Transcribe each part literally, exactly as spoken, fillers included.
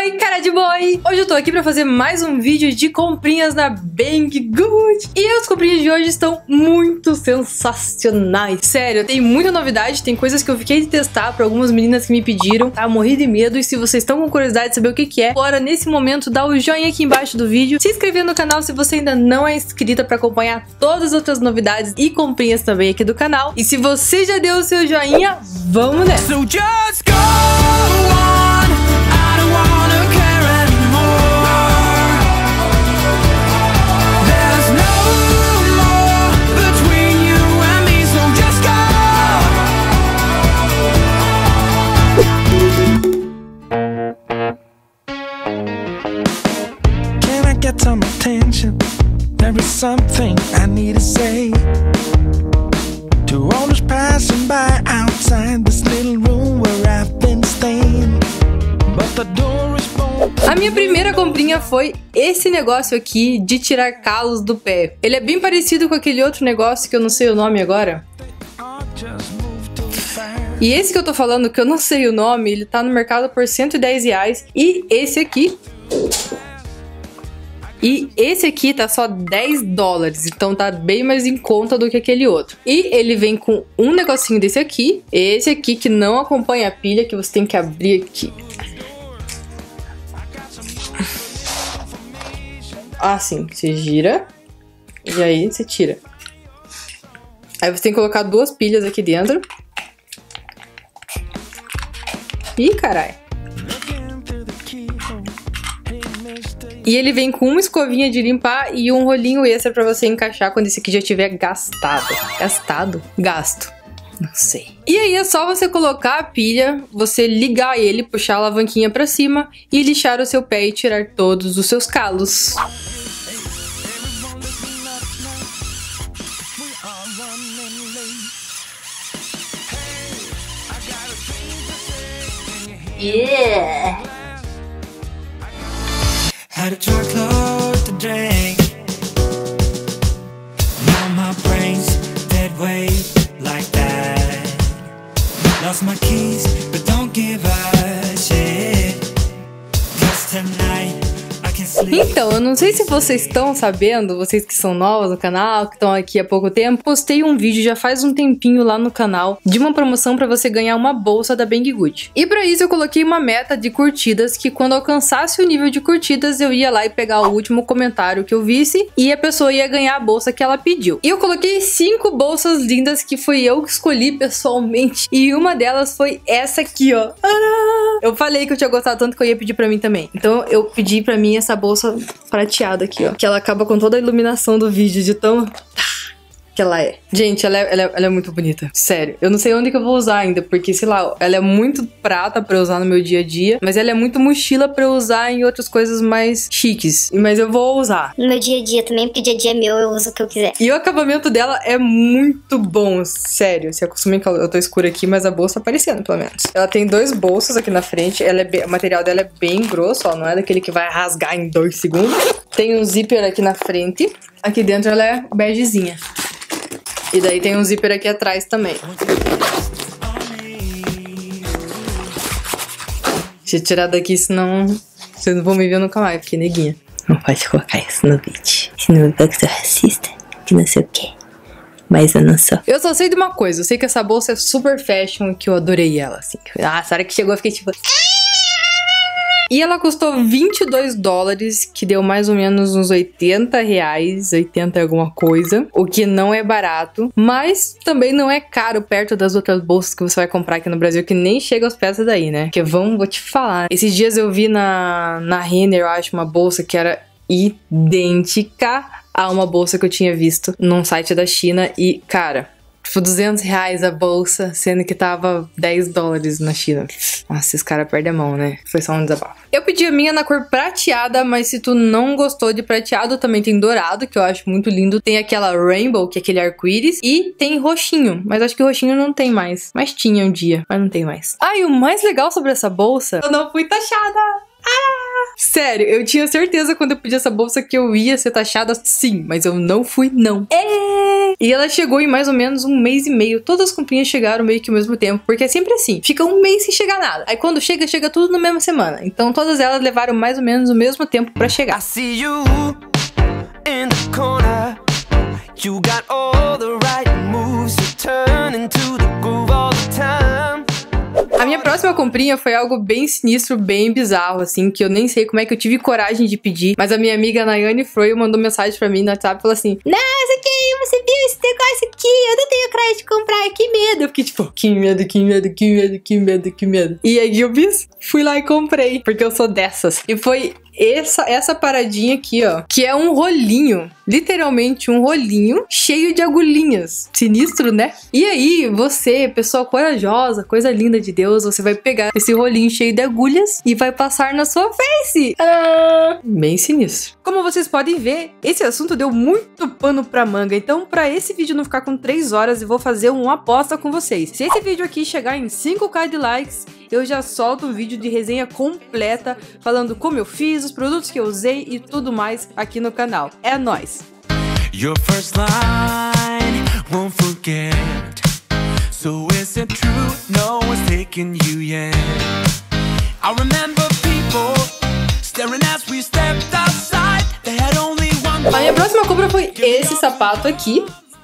Oi, cara de boi! Hoje eu tô aqui pra fazer mais um vídeo de comprinhas na Banggood. E as comprinhas de hoje estão muito sensacionais. Sério, tem muita novidade, tem coisas que eu fiquei de testar pra algumas meninas que me pediram, tá? Morri de medo, e se vocês estão com curiosidade de saber o que que é, bora nesse momento dar o joinha aqui embaixo do vídeo, se inscrever no canal se você ainda não é inscrita pra acompanhar todas as outras novidades e comprinhas também aqui do canal. E se você já deu o seu joinha, vamos nessa! So just go on, I don't wanna care anymore. There's no more between you and me, so just go. Can I get some attention? There is something I need to say to all those passing by outside this little room where I've been staying. But the door is bolted. A minha primeira comprinha foi esse negócio aqui de tirar calos do pé. Ele é bem parecido com aquele outro negócio que eu não sei o nome agora. E esse que eu tô falando, que eu não sei o nome, ele tá no mercado por cento e dez reais. E esse aqui... E esse aqui tá só dez dólares, então tá bem mais em conta do que aquele outro. E ele vem com um negocinho desse aqui, esse aqui que não acompanha a pilha, que você tem que abrir aqui. Assim, você gira e aí você tira. Aí você tem que colocar duas pilhas aqui dentro. Ih, caralho. E ele vem com uma escovinha de limpar e um rolinho extra pra você encaixar quando esse aqui já estiver gastado. Gastado? Gasto. Não sei. E aí é só você colocar a pilha, você ligar ele, puxar a alavanquinha pra cima e lixar o seu pé e tirar todos os seus calos. Yeah! Had a chocolate to drink. Now my brain's dead weight like that. Lost my keys, but don't give a shit. 'Cause tonight I can sleep. Então, eu não sei se vocês estão sabendo, vocês que são novos no canal, que estão aqui há pouco tempo, postei um vídeo já faz um tempinho lá no canal de uma promoção pra você ganhar uma bolsa da Banggood. E pra isso eu coloquei uma meta de curtidas, que quando alcançasse o nível de curtidas eu ia lá e pegar o último comentário que eu visse e a pessoa ia ganhar a bolsa que ela pediu. E eu coloquei cinco bolsas lindas que foi eu que escolhi pessoalmente, e uma delas foi essa aqui, ó. Eu falei que eu tinha gostado tanto que eu ia pedir pra mim também. Então eu pedi pra mim essa bolsa prateada aqui, ó, que ela acaba com toda a iluminação do vídeo de tão que ela é. Gente, ela é, ela, é, ela é muito bonita. Sério. Eu não sei onde que eu vou usar ainda, porque, sei lá, ela é muito prata pra eu usar no meu dia a dia, mas ela é muito mochila pra eu usar em outras coisas mais chiques. Mas eu vou usar. No meu dia a dia também, porque dia a dia é meu, eu uso o que eu quiser. E o acabamento dela é muito bom, sério. Se acostumem que eu tô escura aqui, mas a bolsa tá aparecendo, pelo menos. Ela tem dois bolsos aqui na frente. Ela é bem, o material dela é bem grosso, ó. Não é daquele que vai rasgar em dois segundos. Tem um zíper aqui na frente. Aqui dentro ela é begezinha. E daí tem um zíper aqui atrás também. Deixa eu tirar daqui, senão vocês não vão me ver nunca mais, porque neguinha. Não pode colocar isso no vídeo. Senão eu sou racista, que não sei o que. Mas eu não sou. Eu só sei de uma coisa, eu sei que essa bolsa é super fashion, que eu adorei ela, assim. Ah, a hora que chegou eu fiquei tipo... E ela custou vinte e dois dólares, que deu mais ou menos uns oitenta reais, oitenta alguma coisa, o que não é barato, mas também não é caro perto das outras bolsas que você vai comprar aqui no Brasil, que nem chega aos pés daí, né? Porque vamos, vou te falar. Esses dias eu vi na, na Renner, eu acho, uma bolsa que era idêntica a uma bolsa que eu tinha visto num site da China e, cara... Tipo, duzentos reais a bolsa, sendo que tava dez dólares na China. Nossa, esses caras perdem a mão, né? Foi só um desabafo. Eu pedi a minha na cor prateada, mas se tu não gostou de prateado, também tem dourado, que eu acho muito lindo. Tem aquela rainbow, que é aquele arco-íris. E tem roxinho, mas acho que o roxinho não tem mais. Mas tinha um dia, mas não tem mais. Ah, e o mais legal sobre essa bolsa, eu não fui taxada. Ah! Sério, eu tinha certeza quando eu pedi essa bolsa que eu ia ser taxada sim, mas eu não fui não. É! E ela chegou em mais ou menos um mês e meio. Todas as comprinhas chegaram meio que ao mesmo tempo, porque é sempre assim. Fica um mês sem chegar nada. Aí quando chega, chega tudo na mesma semana. Então todas elas levaram mais ou menos o mesmo tempo pra chegar. I see you in the corner. You got all the right moves to turn into the groove all the time. A minha próxima comprinha foi algo bem sinistro, bem bizarro, assim, que eu nem sei como é que eu tive coragem de pedir, mas a minha amiga Nayane Froio mandou mensagem pra mim no WhatsApp e falou assim: nossa, que você viu esse negócio aqui? Eu não tenho coragem de comprar, que medo. Eu fiquei tipo, que medo, que medo, que medo, que medo, que medo. E aí eu fiz, fui lá e comprei, porque eu sou dessas. E foi essa, essa paradinha aqui, ó, que é um rolinho, literalmente um rolinho cheio de agulhinhas. Sinistro, né? E aí, você, pessoa corajosa, coisa linda de Deus, você vai pegar esse rolinho cheio de agulhas e vai passar na sua face. Ah, bem sinistro. Como vocês podem ver, esse assunto deu muito pano pra manga, então pra esse vídeo não ficar com três horas, eu vou fazer uma aposta com vocês. Se esse vídeo aqui chegar em cinco K de likes, eu já solto um vídeo de resenha completa, falando como eu fiz, os produtos que eu usei e tudo mais aqui no canal. É nóis! Your first line won't forget. So is it true no one's taking you yet? I remember people staring as we stepped outside. They had only one. A minha próxima compra foi esse sapato aqui,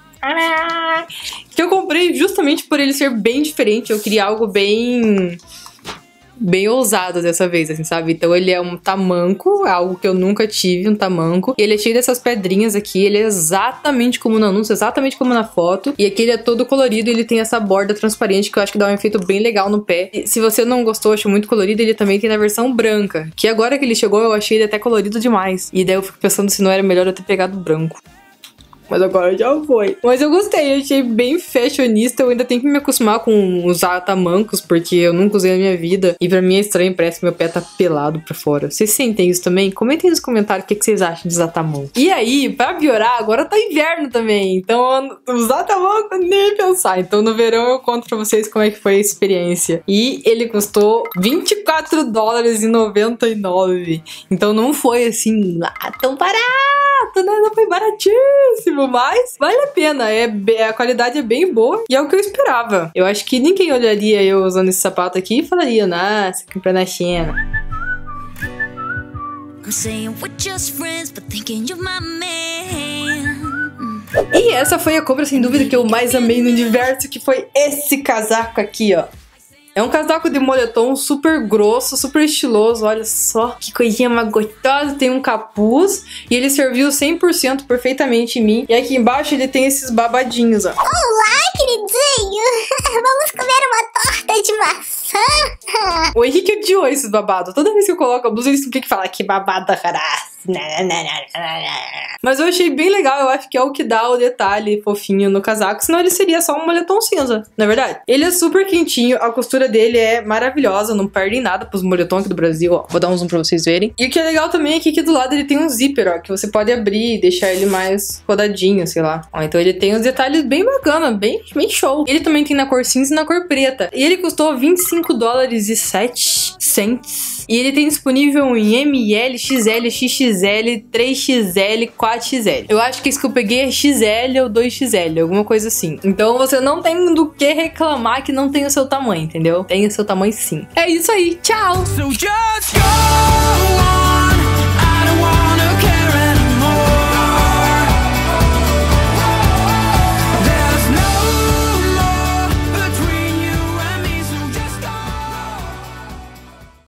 que eu comprei justamente por ele ser bem diferente. Eu queria algo bem... bem ousado dessa vez, assim, sabe? Então ele é um tamanco, algo que eu nunca tive, um tamanco. E ele é cheio dessas pedrinhas aqui, ele é exatamente como no anúncio, exatamente como na foto. E aqui ele é todo colorido e ele tem essa borda transparente que eu acho que dá um efeito bem legal no pé. E se você não gostou, achou muito colorido, ele também tem na versão branca, que agora que ele chegou eu achei ele até colorido demais. E daí eu fico pensando se não era melhor eu ter pegado branco. Mas agora já foi. Mas eu gostei, eu achei bem fashionista. Eu ainda tenho que me acostumar com usar tamancos, porque eu nunca usei na minha vida. E pra mim é estranho, parece que meu pé tá pelado pra fora. Vocês sentem isso também? Comentem nos comentários o que, que vocês acham de usar tamanco. E aí, pra piorar, agora tá inverno também. Então, usar tamanco, nem pensar. Então, no verão eu conto pra vocês como é que foi a experiência. E ele custou vinte e quatro dólares e noventa e nove. Então, não foi assim, lá tão barato, né? Não foi baratíssimo. Mas vale a pena, é, a qualidade é bem boa e é o que eu esperava. Eu acho que ninguém olharia eu usando esse sapato aqui e falaria, nossa, comprei na China. E essa foi a compra sem dúvida que eu mais amei no universo, que foi esse casaco aqui, ó. É um casaco de moletom super grosso, super estiloso, olha só que coisinha mais gostosa, tem um capuz e ele serviu cem por cento perfeitamente em mim. E aqui embaixo ele tem esses babadinhos, ó. Olá, queridinho! Vamos comer uma torta de maçã! O Henrique odiou esses babados. Toda vez que eu coloco a blusa ele sempre fala que babada, cara. Mas eu achei bem legal, eu acho que é o que dá o detalhe fofinho no casaco, senão ele seria só um moletom cinza, na verdade. Ele é super quentinho, a costura dele é maravilhosa, não perde em nada pros moletons aqui do Brasil, ó. Vou dar um zoom pra vocês verem. E o que é legal também é que aqui do lado ele tem um zíper, ó, que você pode abrir e deixar ele mais rodadinho, sei lá. Ó, então ele tem uns detalhes bem bacana, bem, bem show. Ele também tem na cor cinza e na cor preta. E ele custou vinte e cinco dólares e sete centavos. E ele tem disponível em M L, X L, X X L, três X L, quatro X L. Eu acho que esse que eu peguei é X L ou dois X L, alguma coisa assim. Então você não tem do que reclamar que não tem o seu tamanho, entendeu? Tem o seu tamanho sim. É isso aí, tchau!